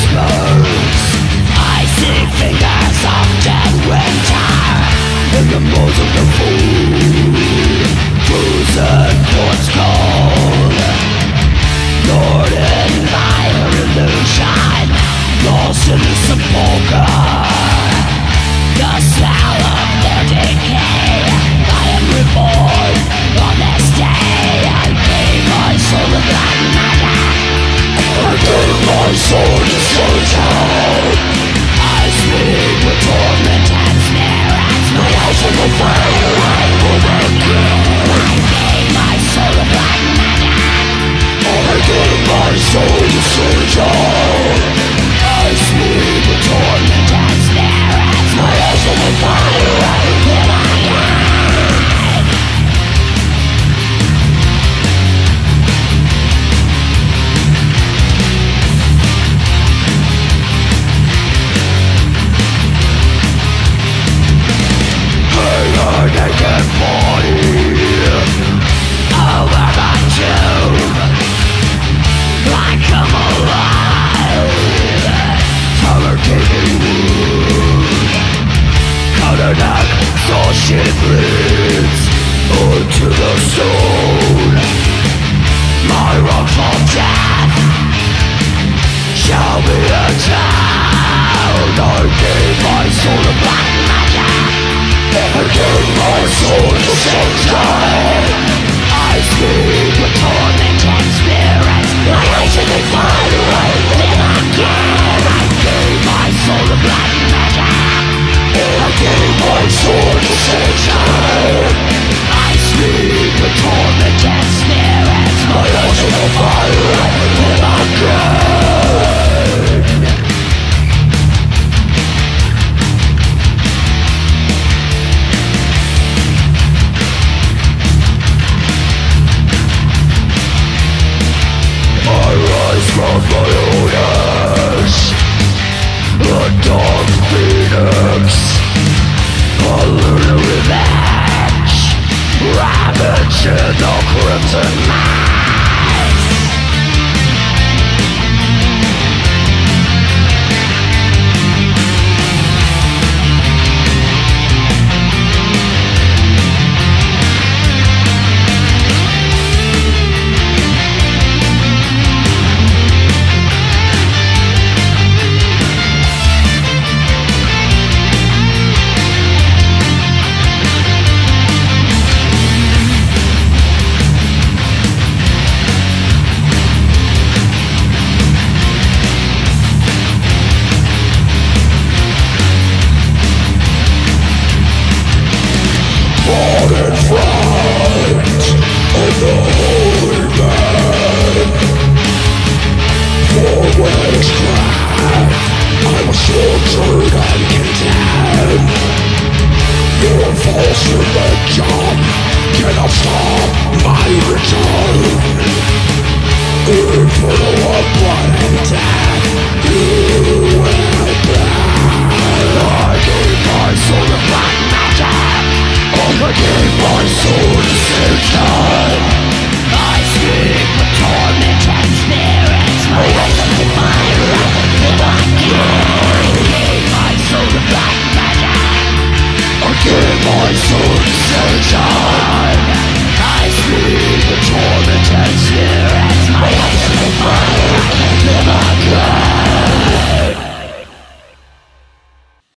smokes. I see fingers of dead winter in the molds of the food. Frozen quartz cold, Lord in my illusion, lost in the sepulchre. The smell of their decay, I am reborn on this day. I gave my soul to black matter, I gave my soul to Satan. I speak with torment and spirits, my eyes on the fire, I will again. I gave my soul to black matter, I gave my soul to Satan. I speak with torment and spirits, my eyes on the fire, I will again. A naked body over my tomb, I come alive from a gaping wound. Cut her neck so she bleeds onto the stone. My wrongful death shall be atoned. I gave my soul to black magic, I gave my soul to Satan. I speak with